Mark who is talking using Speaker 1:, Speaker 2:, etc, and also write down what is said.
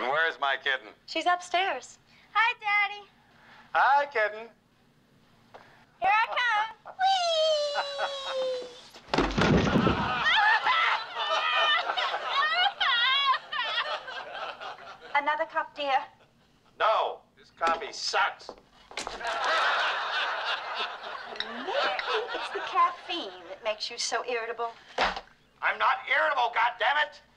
Speaker 1: And where's my kitten?
Speaker 2: She's upstairs.
Speaker 3: Hi, Daddy.
Speaker 1: Hi, kitten.
Speaker 3: Here I come. Whee!
Speaker 2: Another cup, dear.
Speaker 1: No, this coffee sucks.
Speaker 2: Maybe it's the caffeine that makes you so irritable.
Speaker 1: I'm not irritable, goddammit!